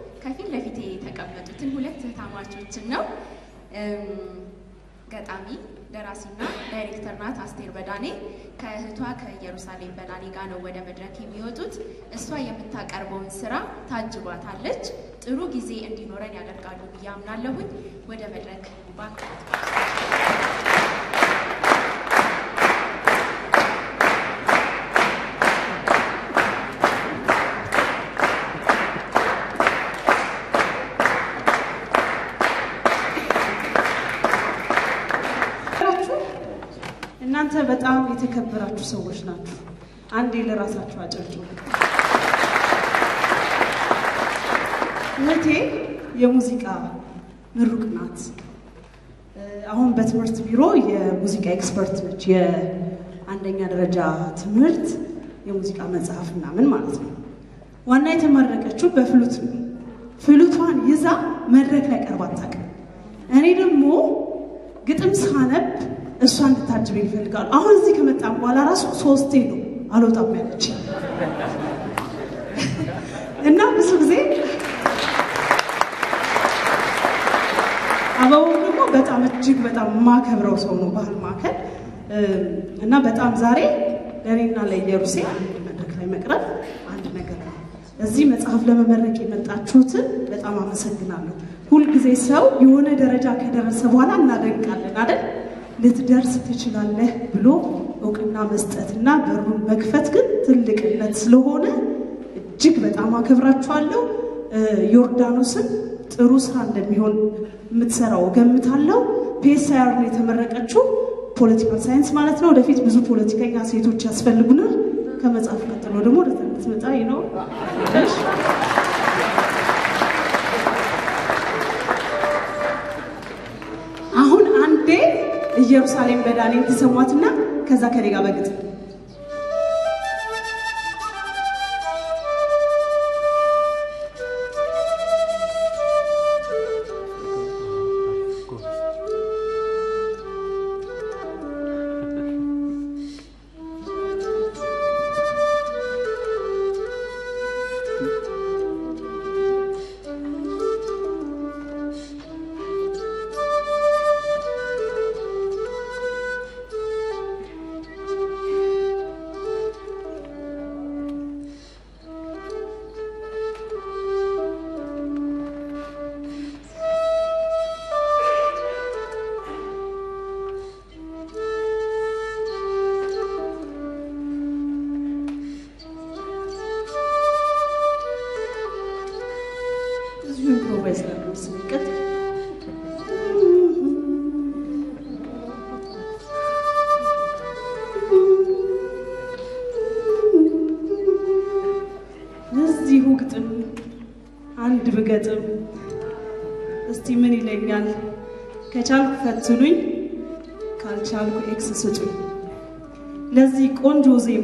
ከፊት ለፊቴ የተቀመጡትን ሁለት እህታማቾችን ነው። ገጣሚ ደራሲና ዳይሬክተር ናት አስቴር በዳኔ ከእህቷ ከኢየሩሳሌም በዳኔ ጋር ነው ወደ መድረክ የሚወጡት። እሷ የምታቀርበውን ስራ ታጅባታለች። ጥሩ ጊዜ እንዲኖረን ያደርጋሉ ብዬ አምናለሁኝ። ወደ መድረክ ባክ እናንተ በጣም የተከበራችሁ ሰዎች ናችሁ። አንዴ ለራሳችሁ አጨብጭቡ። እህቴ የሙዚቃ ምሩቅ ናት። አሁን በትምህርት ቢሮ የሙዚቃ ኤክስፐርት ነች። የአንደኛ ደረጃ ትምህርት የሙዚቃ መጽሐፍ ምናምን ማለት ነው። ዋና የተመረቀችው በፍሉት ነው። ፍሉቷን ይዛ መድረክ ላይ ቀርባ አታውቅም። እኔ ደግሞ ግጥም ሳነብ እሷ እንድታጅበኝ ይፈልጋሉ። አሁን እዚህ ከመጣን በኋላ ራሱ 3 ነው አልወጣም ያለች እና ብዙ ጊዜ አባው ደግሞ በጣም እጅግ በጣም ማከብረው ሰው ነው ባህል ማከል እና በጣም ዛሬ ለኔና ለኢየሩሴ አንድ መድረክ ላይ መቅረብ አንድ ነገር ነው። እዚህ መጽሐፍ ለመመረቅ የመጣችሁትን በጣም አመሰግናለሁ። ሁሉ ጊዜ ሰው የሆነ ደረጃ ከደረሰ በኋላ እናደንቃለን አይደል? ልትደርስ ትችላለህ ብሎ እውቅና መስጠትና በሩን መክፈት ግን ትልቅነት ስለሆነ እጅግ በጣም አከብራችኋለሁ። ዮርዳኖስን ጥሩ ስራ እንደሚሆን የምትሰራው ገምታለሁ። ፒኤስአር ነው የተመረቀችው ፖለቲካል ሳይንስ ማለት ነው። ወደፊት ብዙ ፖለቲከኛ ሴቶች ያስፈልጉናል። ከመጽሐፍ ቀጥሎ ደግሞ ወደ ትምህርት መጣ ነው። አሁን አንዴ ኢየሩሳሌም በዳኔን ተሰማትና ከዛ ከሌጋ በግጥም አንድ በገጥም እስቲ ምን ይለኛል? ከቻልኩ ፈትኑኝ፣ ካልቻልኩ ኤክስ ስጡኝ። ለዚህ ቆንጆ ዜማ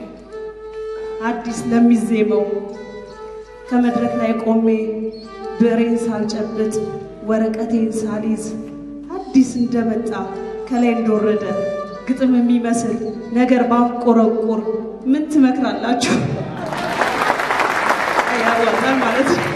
አዲስ ለሚዜመው ከመድረክ ላይ ቆሜ ብሬን ሳልጨብጥ ወረቀቴን ሳልይዝ አዲስ እንደመጣ ከላይ እንደወረደ ግጥም የሚመስል ነገር ባንቆረቆር ምን ትመክራላችሁ? ያወጣል ማለት ነው።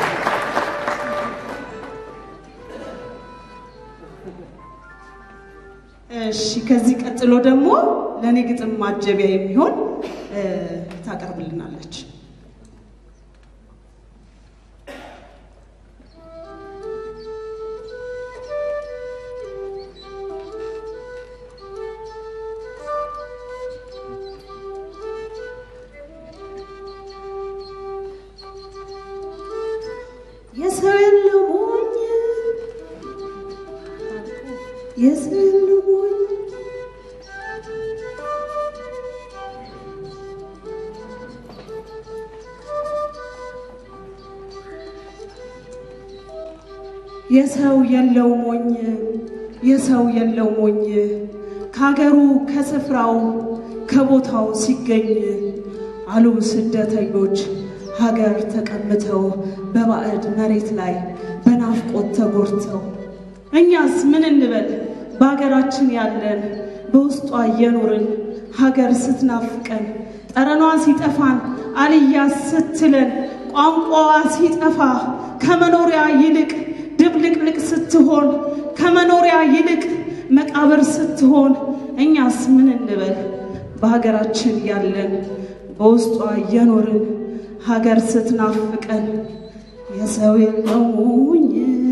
እሺ ከዚህ ቀጥሎ ደግሞ ለኔ ግጥም ማጀቢያ የሚሆን ታቀርብልናለች። የሰው የለው ሞኝ የሰው የለው ሞኝ ካገሩ ከስፍራው ከቦታው ሲገኝ አሉ ስደተኞች ሀገር ተቀምጠው በባዕድ መሬት ላይ በናፍቆት ተጎርተው። እኛስ ምን እንበል በሀገራችን ያለን በውስጧ እየኖርን ሀገር ስትናፍቀን ጠረኗ ሲጠፋን አልያስ ስትለን ቋንቋዋ ሲጠፋ ከመኖሪያ ይልቅ ድብልቅልቅ ስትሆን ከመኖሪያ ይልቅ መቃብር ስትሆን እኛስ ምን እንበል በሀገራችን ያለን በውስጧ የኖርን ሀገር ስትናፍቀን የሰው የለውኝ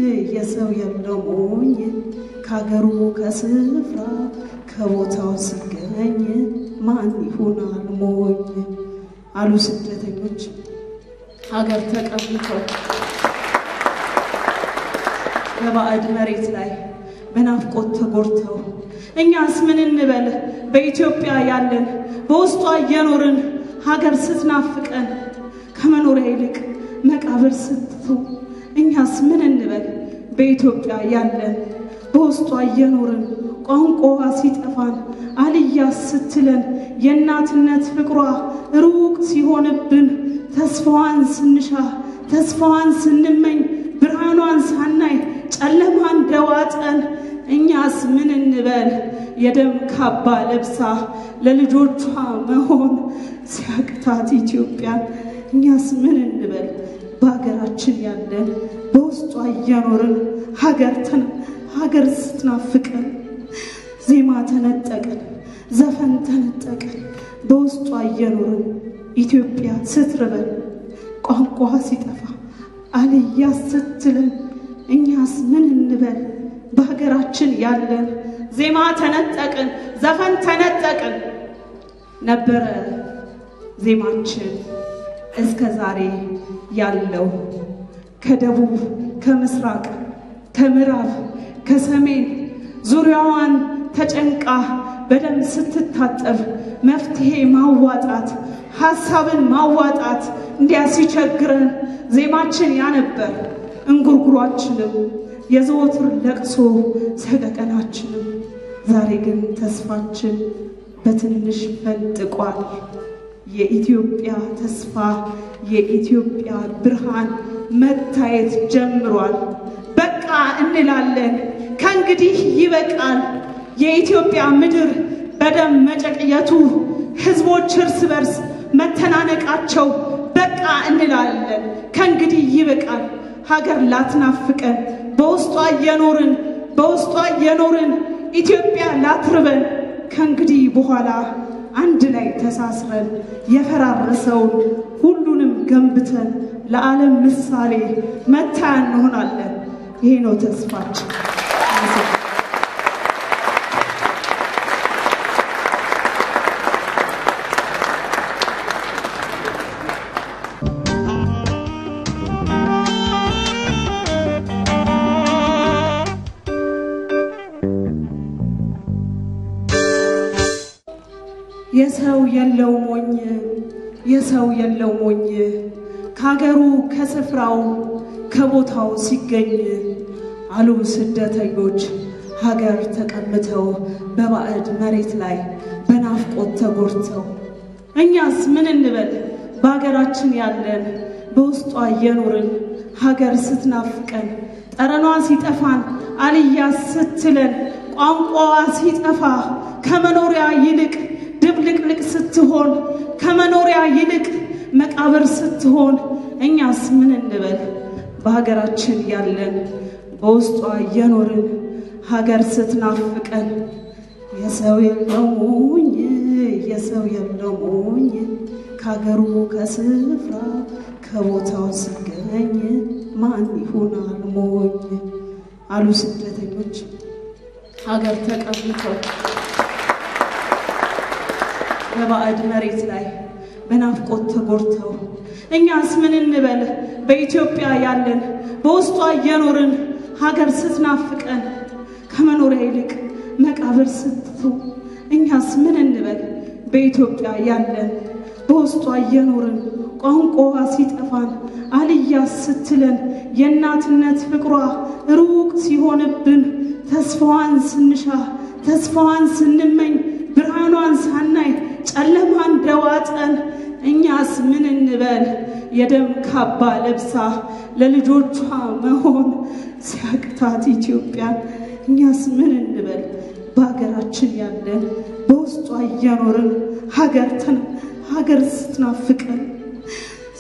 ከሀገሩ ከስፍራ ከቦታው ሲገኝ ማን ይሆናል ሞኝ አሉ ስደተኞች ሀገር ተቀምጠው በባዕድ መሬት ላይ በናፍቆት ተጎርተው እኛስ ምን እንበል በኢትዮጵያ ያለን በውስጧ የኖርን ሀገር ስትናፍቀን ከመኖሪያ ይልቅ መቃብር ስትሆን እኛስ ምን እንበል በኢትዮጵያ ያለን በውስጧ የኖርን ቋንቋዋ ሲጠፋን አልያስ ስትለን የእናትነት ፍቅሯ ሩቅ ሲሆንብን ተስፋዋን ስንሻ ተስፋዋን ስንመኝ ብርሃኗን ሳናይ ጨለማን ደዋጠን እኛስ ምን እንበል የደም ካባ ለብሳ ለልጆቿ መሆን ሲያቅታት ኢትዮጵያን እኛስ ምን እንበል በሀገራችን ያለን በውስጧ እየኖርን ሀገር ስትናፍቀን ዜማ ተነጠቀን ዘፈን ተነጠቀን በውስጧ እየኖርን ኢትዮጵያ ስትርበን ቋንቋ ሲጠፋ አልያስ ስትለን እኛስ ምን እንበል በሀገራችን ያለን ዜማ ተነጠቅን ዘፈን ተነጠቅን ነበረ ዜማችን እስከ ዛሬ ያለው ከደቡብ ከምስራቅ ከምዕራብ ከሰሜን ዙሪያዋን ተጨንቃ በደም ስትታጠብ መፍትሄ ማዋጣት ሐሳብን ማዋጣት እንዲያሲቸግረን ዜማችን ያነበር እንጉርጉሯችንም የዘወትር ለቅሶ ሰቀቀናችንም ዛሬ ግን ተስፋችን በትንሽ ፈንጥቋል የኢትዮጵያ ተስፋ የኢትዮጵያ ብርሃን መታየት ጀምሯል በቃ እንላለን ከእንግዲህ ይበቃል የኢትዮጵያ ምድር በደም መጨቅየቱ ህዝቦች እርስ በርስ መተናነቃቸው በቃ እንላለን ከእንግዲህ ይበቃል ሀገር ላትናፍቀን በውስጧ የኖርን ኢትዮጵያ ላትርበን ከእንግዲህ በኋላ አንድ ላይ ተሳስረን የፈራረሰውን ሁሉንም ገንብተን ለዓለም ምሳሌ መታያ እንሆናለን ይሄ ነው ተስፋችን የሰው የለው ሞኝ ከሀገሩ ከስፍራው ከቦታው ሲገኝ አሉ ስደተኞች ሀገር ተቀምጠው በባዕድ መሬት ላይ በናፍቆት ተጎርተው እኛስ ምን እንበል በሀገራችን ያለን በውስጧ የኖርን ሀገር ስትናፍቀን ጠረኗ ሲጠፋን አልያስ ስትለን ቋንቋዋ ሲጠፋ ከመኖሪያ ይልቅ ድብልቅልቅ ስትሆን ከመኖሪያ ይልቅ መቃብር ስትሆን እኛስ ምን እንበል በሀገራችን ያለን በውስጧ የኖርን ሀገር ስትናፍቀን የሰው የለውኝ ከሀገሩ ከስፍራ ከቦታው ሲገኝ ማን ይሆናል ሞኝ አሉ ስደተኞች ሀገር ተቀምጠው በባዕድ መሬት ላይ በናፍቆት ተጎርተው እኛስ ምን እንበል በኢትዮጵያ ያለን በውስጧ የኖርን ሀገር ስትናፍቀን ከመኖሪያ ይልቅ መቃብር ስትሆን እኛስ ምን እንበል በኢትዮጵያ ያለን በውስጧ የኖርን ቋንቋዋ ሲጠፋን አልያስ ስትለን የእናትነት ፍቅሯ ሩቅ ሲሆንብን ተስፋዋን ስንሻ ተስፋዋን ስንመኝ ብርሃኗን ሳናይ ጨለማን ደዋጠን እኛስ ምን እንበል የደም ካባ ለብሳ ለልጆቿ መሆን ሲያቅታት ኢትዮጵያን እኛስ ምን እንበል በሀገራችን ያለን በውስጧ እየኖርን ሀገር ስትናፍቀን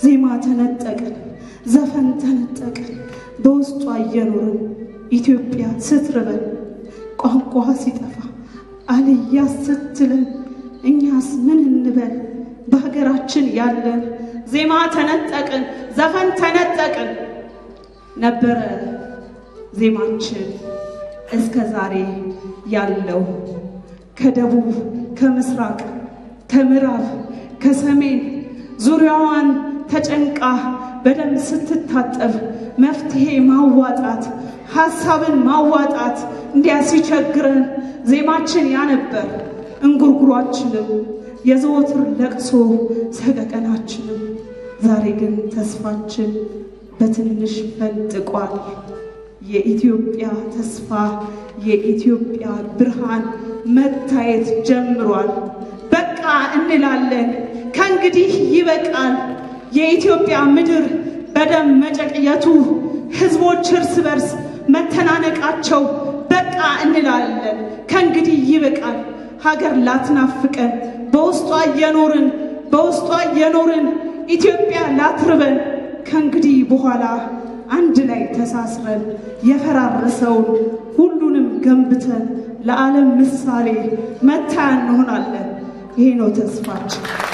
ዜማ ተነጠቅን ዘፈን ተነጠቅን በውስጧ እየኖርን ኢትዮጵያ ስትርበን ቋንቋ ሲጠፋ አልያ ስትለን እኛስ ምን እንበል በሀገራችን ያለን ዜማ ተነጠቅን ዘፈን ተነጠቅን ነበረ ዜማችን እስከ ዛሬ ያለው ከደቡብ ከምስራቅ ከምዕራብ ከሰሜን ዙሪያዋን ተጨንቃ በደም ስትታጠብ መፍትሄ ማዋጣት ሐሳብን ማዋጣት እንዲያሲቸግረን ዜማችን ያነበር እንጉርጉሯችንም የዘወትር ለቅሶ ሰቀቀናችንም ዛሬ ግን ተስፋችን በትንሽ ፈንጥቋል የኢትዮጵያ ተስፋ የኢትዮጵያ ብርሃን መታየት ጀምሯል በቃ እንላለን ከእንግዲህ ይበቃል የኢትዮጵያ ምድር በደም መጨቅየቱ ህዝቦች እርስ በርስ መተናነቃቸው በቃ እንላለን ከእንግዲህ ይበቃል ሀገር ላትናፍቀን በውስጧ የኖርን ኢትዮጵያ ላትርበን ከእንግዲህ በኋላ አንድ ላይ ተሳስረን የፈራረሰውን ሁሉንም ገንብተን ለዓለም ምሳሌ መታያ እንሆናለን ይሄ ነው ተስፋችን